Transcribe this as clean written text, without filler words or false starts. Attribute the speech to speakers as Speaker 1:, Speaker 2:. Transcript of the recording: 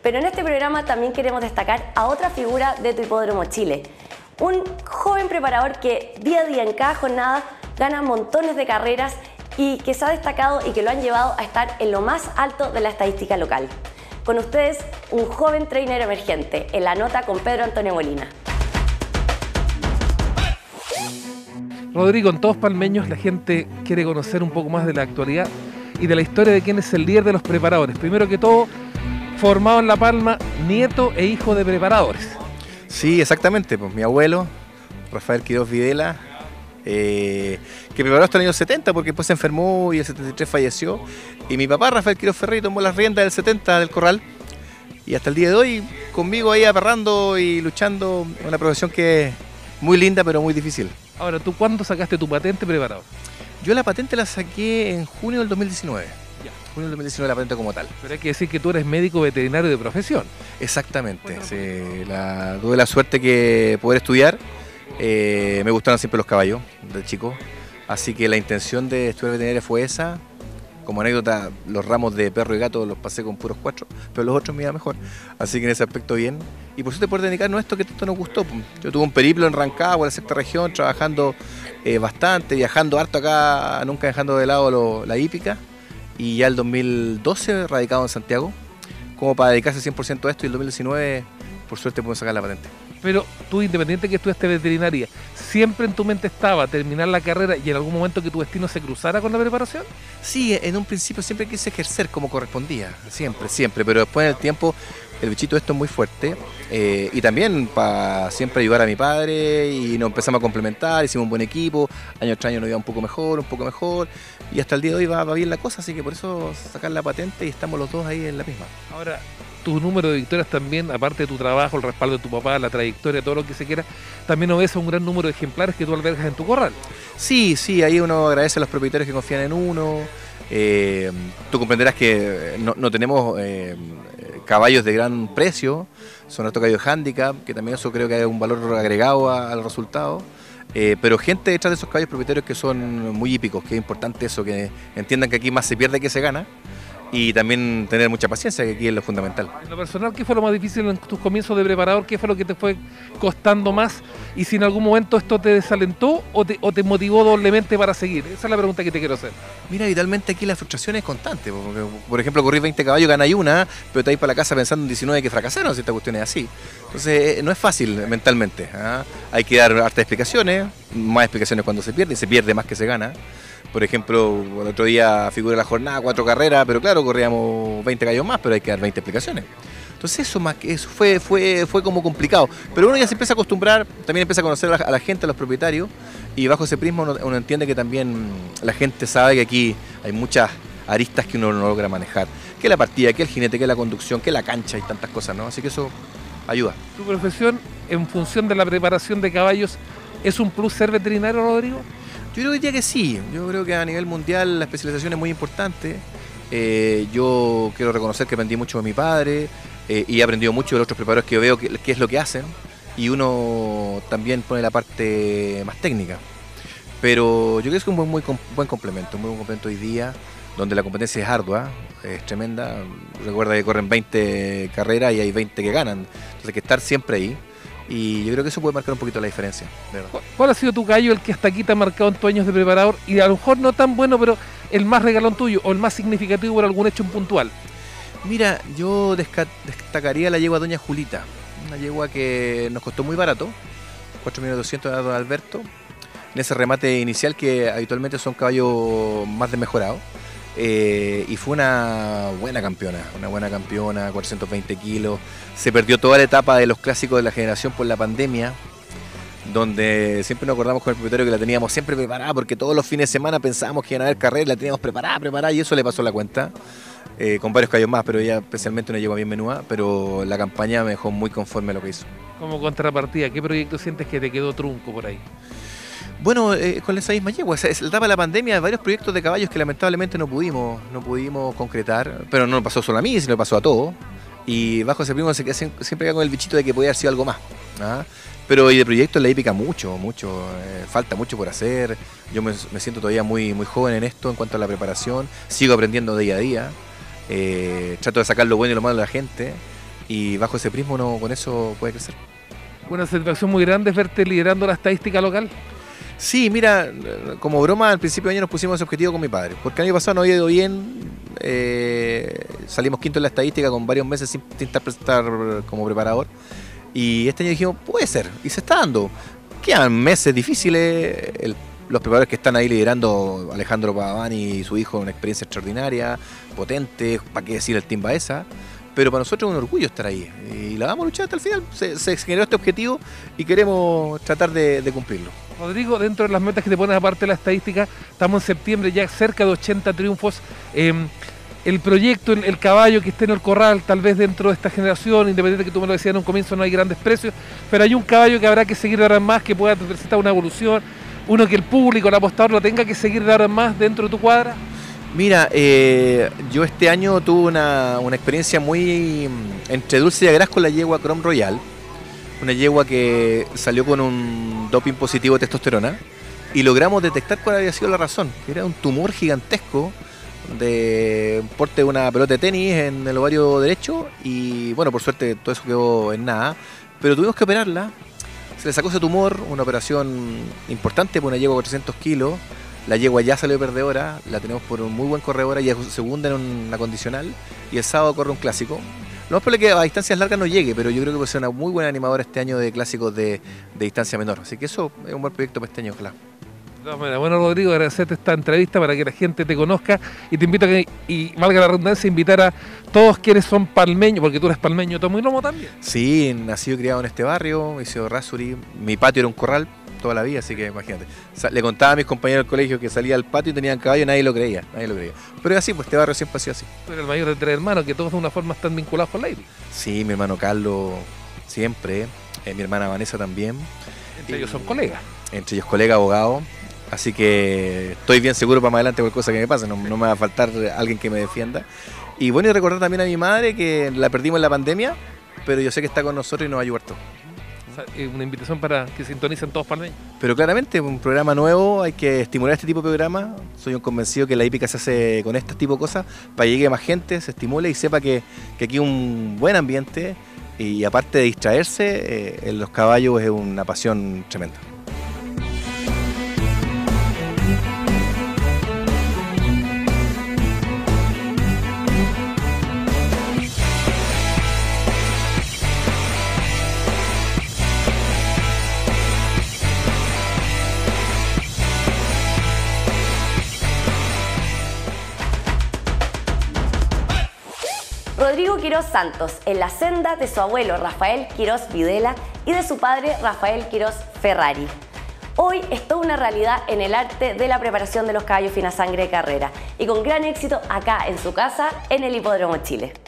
Speaker 1: Pero en este programa también queremos destacar a otra figura de tu Hipódromo Chile. Un joven preparador que día a día en cada jornada gana montones de carreras y que se ha destacado y que lo han llevado a estar en lo más alto de la estadística local. Con ustedes, un joven trainer emergente, en la nota con Pedro Antonio Molina.
Speaker 2: Rodrigo, en Todos Palmeños la gente quiere conocer un poco más de la actualidad y de la historia de quién es el líder de los preparadores. Primero que todo, formado en La Palma, nieto e hijo de preparadores.
Speaker 3: Sí, exactamente. Pues mi abuelo, Rafael Quiroz Videla, que preparó hasta el año 70 porque después se enfermó y el 73 falleció. Y mi papá, Rafael Quiroz Ferrey, tomó las riendas del 70 del corral. Y hasta el día de hoy, conmigo ahí aperrando y luchando, una profesión que es muy linda pero muy difícil.
Speaker 2: Ahora, ¿tú cuándo sacaste tu patente preparador?
Speaker 3: Yo la patente la saqué en junio del 2019. Junio del 2019 la patente como tal.
Speaker 2: Pero hay que decir que tú eres médico veterinario de profesión.
Speaker 3: Exactamente. Sí, tuve la suerte de poder estudiar. Me gustaron siempre los caballos de chico. Así que la intención de estudiar veterinaria fue esa. Como anécdota, los ramos de perro y gato los pasé con puros 4, pero los otros me iba mejor. Así que en ese aspecto bien. Y por eso te puedes dedicarnos a esto que tanto nos gustó. Yo tuve un periplo en Rancagua, en la sexta región, trabajando bastante, viajando harto acá, nunca dejando de lado la hípica. Y ya el 2012 radicado en Santiago, como para dedicarse 100% a esto, y el 2019 por suerte pude sacar la patente.
Speaker 2: Pero tú, independiente que estudiaste veterinaria, ¿siempre en tu mente estaba terminar la carrera y en algún momento que tu destino se cruzara con la preparación?
Speaker 3: Sí, en un principio siempre quise ejercer como correspondía, siempre, pero después en el tiempo el bichito esto es muy fuerte y también para siempre ayudar a mi padre y nos empezamos a complementar, hicimos un buen equipo, año tras año nos iba un poco mejor y hasta el día de hoy va bien la cosa, así que por eso sacar la patente y estamos los dos ahí en la misma.
Speaker 2: Ahora, tu número de victorias también, aparte de tu trabajo, el respaldo de tu papá, la trayectoria, todo lo que se quiera, también obedece a un gran número de ejemplares que tú albergas en tu corral.
Speaker 3: Sí, ahí uno agradece a los propietarios que confían en uno. Tú comprenderás que no tenemos caballos de gran precio, son estos caballos handicap, que también eso creo que hay un valor agregado al resultado. Pero gente detrás de esos caballos propietarios que son muy hípicos, que es importante eso, que entiendan que aquí más se pierde que se gana. Y también tener mucha paciencia, que aquí es lo fundamental.
Speaker 2: En lo personal, ¿qué fue lo más difícil en tus comienzos de preparador? ¿Qué fue lo que te fue costando más? Y si en algún momento esto te desalentó o te motivó doblemente para seguir. Esa es la pregunta que te quiero hacer.
Speaker 3: Mira, vitalmente aquí la frustración es constante. Porque, por ejemplo, corrí 20 caballos, ganáis una, pero te vas para la casa pensando en 19 que fracasaron, si esta cuestión es así. Entonces, no es fácil mentalmente. Hay que dar hartas explicaciones, más explicaciones cuando se pierde más que se gana. Por ejemplo, el otro día figura la jornada, 4 carreras, pero claro, corríamos 20 gallos más, pero hay que dar 20 explicaciones. Entonces eso fue como complicado. Pero uno ya se empieza a acostumbrar, también empieza a conocer a la gente, a los propietarios, y bajo ese prisma uno entiende que también la gente sabe que aquí hay muchas aristas que uno no logra manejar. Que la partida, que el jinete, que la conducción, que la cancha y tantas cosas, ¿no? Así que eso ayuda.
Speaker 2: ¿Tu profesión, en función de la preparación de caballos, es un plus ser veterinario, Rodrigo?
Speaker 3: Yo diría que sí, yo creo que a nivel mundial la especialización es muy importante. Yo quiero reconocer que aprendí mucho de mi padre y he aprendido mucho de los otros preparadores que yo veo qué es lo que hacen y uno también pone la parte más técnica. Pero yo creo que es un buen complemento, un buen complemento hoy día, donde la competencia es ardua, es tremenda. Recuerda que corren 20 carreras y hay 20 que ganan, entonces hay que estar siempre ahí. Y yo creo que eso puede marcar un poquito la diferencia, ¿verdad?
Speaker 2: ¿Cuál ha sido tu gallo el que hasta aquí te ha marcado en tus años de preparador? Y a lo mejor no tan bueno, pero el más regalón tuyo o el más significativo por algún hecho puntual.
Speaker 3: Mira, yo destacaría la yegua Doña Julita, una yegua que nos costó muy barato, 4.200.000 de don Alberto, en ese remate inicial que habitualmente son caballos más desmejorados. Y fue una buena campeona, 420 kilos. Se perdió toda la etapa de los clásicos de la generación por la pandemia, donde siempre nos acordamos con el propietario que la teníamos siempre preparada, porque todos los fines de semana pensábamos que iban a haber carreras, la teníamos preparada, y eso le pasó la cuenta, con varios caballos más, pero ella especialmente una yegua bien menuda, pero la campaña me dejó muy conforme a lo que hizo.
Speaker 2: Como contrapartida, ¿qué proyecto sientes que te quedó trunco por ahí?
Speaker 3: Bueno, con esa misma yegua, la etapa de la pandemia, varios proyectos de caballos que lamentablemente no pudimos concretar, pero no pasó solo a mí, sino pasó a todos. Y bajo ese primo siempre queda con el bichito de que podía haber sido algo más. Pero y de proyectos la hípica mucho, falta mucho por hacer. Yo me siento todavía muy joven en esto en cuanto a la preparación, sigo aprendiendo día a día, trato de sacar lo bueno y lo malo de la gente. y bajo ese prisma uno con eso puede crecer.
Speaker 2: Una satisfacción muy grande es verte liderando la estadística local.
Speaker 3: Sí, mira, como broma, al principio de año nos pusimos ese objetivo con mi padre, porque el año pasado no había ido bien, salimos quinto en la estadística con varios meses sin estar como preparador, y este año dijimos, puede ser, y se está dando. Quedan meses difíciles, los preparadores que están ahí liderando, Alejandro Paván y su hijo, una experiencia extraordinaria, potente, para qué decir el Team Baeza, pero para nosotros es un orgullo estar ahí, y la vamos a luchar hasta el final. Se generó este objetivo y queremos tratar de cumplirlo.
Speaker 2: Rodrigo, dentro de las metas que te pones aparte de la estadística, estamos en septiembre, ya cerca de 80 triunfos. El proyecto, el caballo que esté en el corral, tal vez dentro de esta generación, independiente que tú me lo decías en un comienzo, no hay grandes precios, pero hay un caballo que habrá que seguir de ahora en más, que pueda presentar una evolución, uno que el público, el apostador, lo tenga que seguir de ahora en más dentro de tu cuadra.
Speaker 3: Mira, yo este año tuve una experiencia muy entre dulce y agraz con la yegua Chrome Royal, una yegua que salió con un doping positivo de testosterona, y logramos detectar cuál había sido la razón, que era un tumor gigantesco de porte de una pelota de tenis en el ovario derecho, y bueno, por suerte todo eso quedó en nada, pero tuvimos que operarla. Se le sacó ese tumor, una operación importante por una yegua de 400 kilos. La yegua ya salió perdedora, la tenemos por un muy buen corredora y es segunda en una condicional, y el sábado corre un clásico. Lo más probable es que a distancias largas no llegue, pero yo creo que puede ser una muy buena animadora este año de clásicos de distancia menor. Así que eso es un buen proyecto para este año, ojalá.
Speaker 2: De todas maneras, bueno, Rodrigo, agradecerte esta entrevista para que la gente te conozca, y te invito a que, y valga la redundancia, invitar a todos quienes son palmeños, porque tú eres palmeño, Tomo y Lomo también.
Speaker 3: Sí, nacido y criado en este barrio, Isidro Errázuriz. Mi patio era un corral toda la vida, así que imagínate. Le contaba a mis compañeros del colegio que salía al patio y tenían caballo, nadie lo creía. Pero es así, pues este barrio siempre ha sido así.
Speaker 2: Tú eres el mayor de 3 hermanos, que todos de una forma están vinculados con la IRI.
Speaker 3: Sí, mi hermano Carlos siempre, mi hermana Vanessa también.
Speaker 2: Entre ellos son colegas.
Speaker 3: Entre ellos colega, abogado. Así que estoy bien seguro para más adelante cualquier cosa que me pase, no me va a faltar alguien que me defienda. Y bueno, y recordar también a mi madre, que la perdimos en la pandemia, pero yo sé que está con nosotros y nos va a ayudar todo.
Speaker 2: O sea, una invitación para que sintonicen todos palmeños.
Speaker 3: Pero claramente, un programa nuevo, hay que estimular este tipo de programas. Soy un convencido que la hípica se hace con este tipo de cosas, para que llegue más gente, se estimule y sepa que aquí hay un buen ambiente, y aparte de distraerse, en los caballos es una pasión tremenda.
Speaker 1: Rodrigo Quirós Santos, en la senda de su abuelo Rafael Quirós Videla y de su padre Rafael Quirós Ferrari. Hoy es toda una realidad en el arte de la preparación de los caballos fina sangre de carrera, y con gran éxito acá en su casa en el Hipódromo Chile.